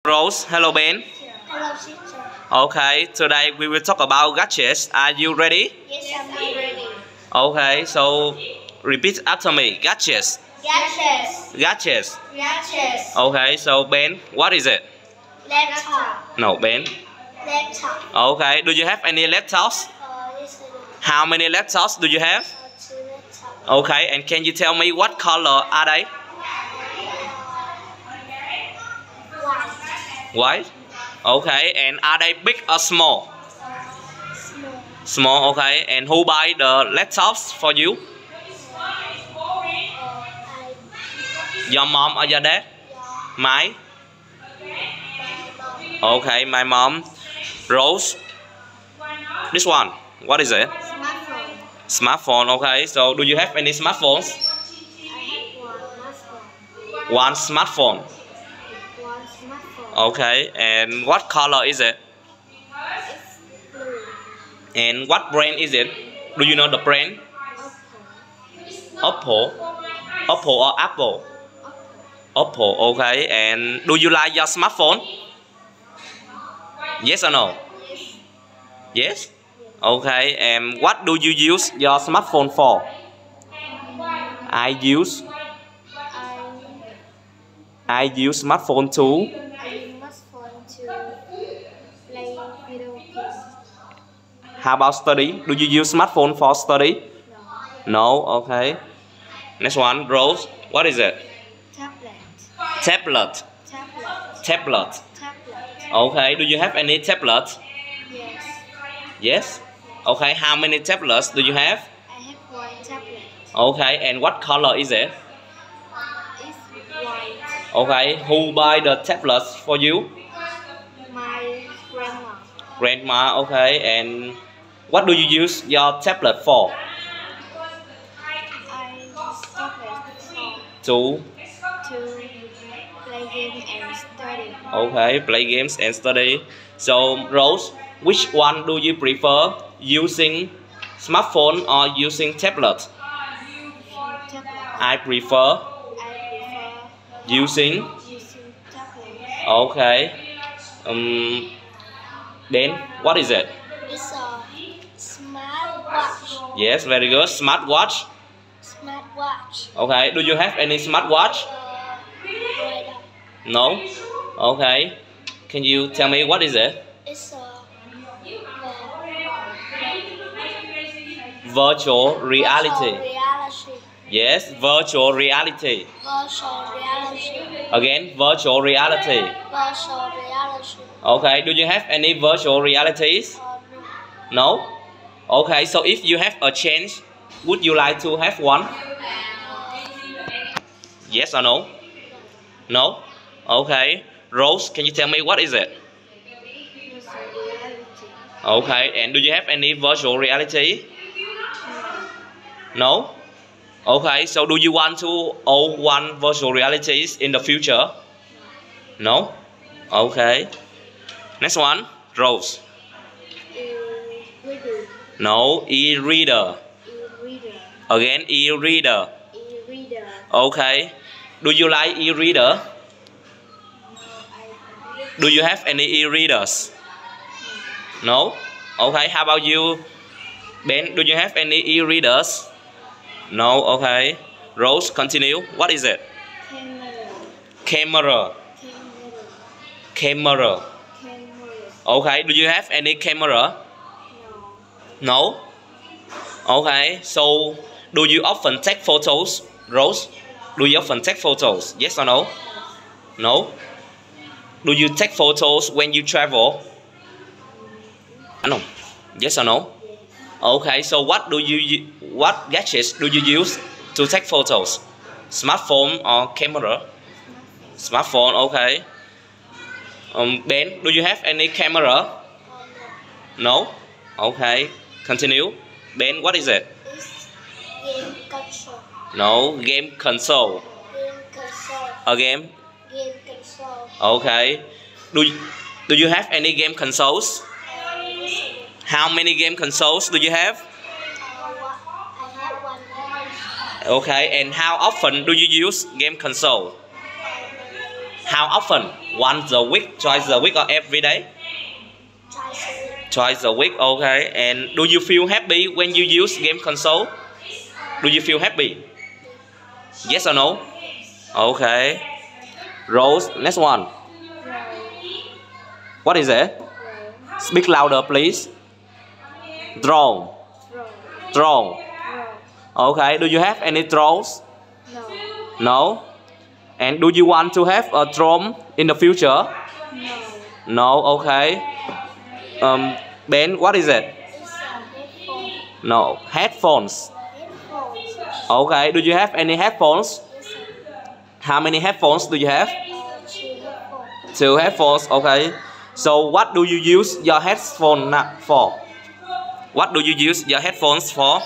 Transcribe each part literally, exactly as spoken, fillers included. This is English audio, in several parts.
Rose. Hello, Ben. Hello, teacher. Okay, today we will talk about gadgets. Are you ready? Yes, I'm ready. Okay, so repeat after me. Gadgets. Gadgets. Gadgets. Gadgets. Okay, so Ben, what is it? Laptop. No, Ben. Laptop. Okay, do you have any laptops? Uh, yes, I do. How many laptops do you have? Uh, two laptops. Okay, and can you tell me what color are they? White. White. Okay, and are they big or small? Small. Small, okay. And who buy the laptops for you? Uh, I. Your mom or your dad? Yeah. My? My Okay, my mom. Rose. This one. What is it? mom. Smartphone. Smartphone, okay. So do you have any smartphones? I have one smartphone. One smartphone. One smartphone. Okay, and what color is it? It's blue. And what brand is it? Do you know the brand? Oppo. Oppo. Oppo or Apple? Oppo. Oppo, okay. And do you like your smartphone? Yes or no? Yes. Yes? Okay, and what do you use your smartphone for? I use I. I use smartphone to I must phone to play video games. how about study? Do you use smartphone for study? No. No, okay. Next one, Rose. What is it? Tablet. Tablet. Tablet. Tablet. Tablet. Okay, do you have any tablet? Yes. Yes. Okay, how many tablets do you have? I have one tablet. Okay, and what color is it? It's white. Okay, who buy the tablets for you? My grandma. Grandma, okay. And what do you use your tablet for? I use tablet for To to play game and study. okay, play games and study. So Rose, which one do you prefer, using smartphone or using tablet? Tablet. I prefer I prefer using. using tablet. Okay. Um. Then what is it? It's a smartwatch. Yes, very good. Smartwatch. Smartwatch. Okay. Do you have any smartwatch? Uh, right up. No. Okay. Can you tell me what is it? It's a Virtual reality. Virtual reality. Yes, virtual reality. Virtual reality. Again, virtual reality. Virtual reality. Okay. Do you have any virtual realities? Uh, no. No. Okay. So if you have a chance, would you like to have one? Yes or no? No. Okay. Rose, can you tell me what is it? Virtual reality. Okay. And do you have any virtual reality? No. Okay. So do you want to own one virtual realities in the future? No. Okay. Next one, Rose. E-reader. No, e-reader. E-reader. Again, e-reader. E-reader. Okay. Do you like e-reader? No, I Do you have any e-readers? No. Okay. How about you, Ben? Do you have any e-readers? No. Okay. Rose, continue. What is it? camera. Camera. Camera. Camera. Camera. Okay. Do you have any camera? No. No. Okay. So, do you often take photos, Rose? Do you often take photos? Yes or no? No. Do you take photos when you travel? No. Yes or no? Okay. So, what do you what gadgets do you use to take photos? Smartphone or camera? Smartphone. Okay. Um, Ben, do you have any camera? No. Okay. Continue. Ben, what is it? It's game console. No, game console. Game console. A game. Game console. Okay. Do you, do you have any game consoles? Uh, yes, I do. How many game consoles do you have? Uh, what? I have one. Okay. And how often do you use game console? How often? Once a week, twice a week, or every day? Twice a week. Twice a week, okay. And do you feel happy when you use game console? Do you feel happy? Yes or no? Okay. Rose, next one. Row. What is it? Row. Speak louder, please. Drone. Row. Drone. Row. Okay. Do you have any drones? No. No. And do you want to have a drone in the future? No. No. Okay. Um, Ben, what is it? It's a headphone. No. Headphones. Headphones. Okay. Do you have any headphones? Yes, sir. How many headphones do you have? Uh, two headphones. Two headphones. Okay. So what do you use your headphone for? What do you use your headphones for?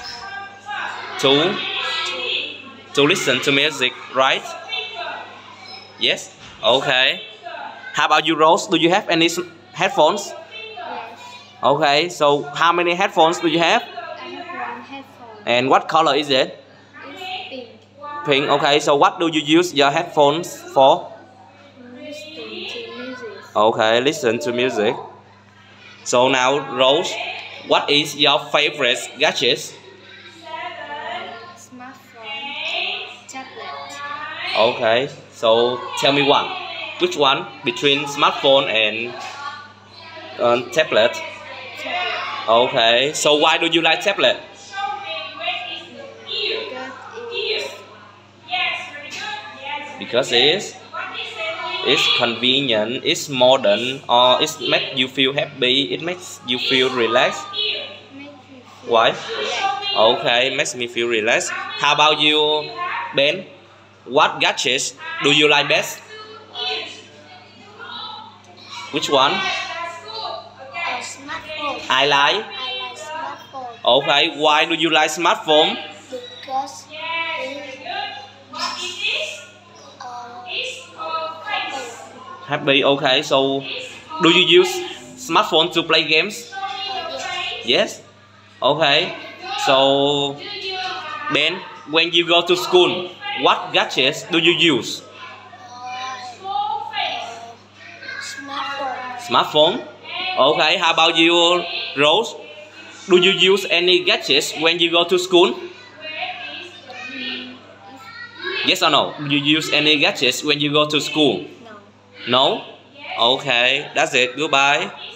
To to listen to music, right? Yes. Okay. How about you, Rose? Do you have any headphones? Yes. Okay. So how many headphones do you have? I have one headphone. And what color is it? It's pink. Pink. Okay. So what do you use your headphones for? Listening to music. Okay. Listen to music. So now, Rose, what is your favorite gadget? Smartphone. Tablet. Okay. So tell me one. Which one between smartphone and uh, tablet? Tablet. Okay. So why do you like tablet? Because it's it's convenient, it's modern, or it makes you feel happy, it makes you feel relaxed. Why? Okay, makes me feel relaxed. How about you, Ben? What gadgets do you like best? Which one? A smartphone. I like. I like smartphone Okay, why do you like smartphone? because it uh, Happy. Okay, so do you use smartphone to play games? Yes. Okay. So Ben, when you go to school, what gadgets do you use? smartphone. Smartphone. Okay. How about you, Rose? Do you use any gadgets when you go to school? Yes or no? Do you use any gadgets when you go to school? No. No? Okay. That's it. Goodbye.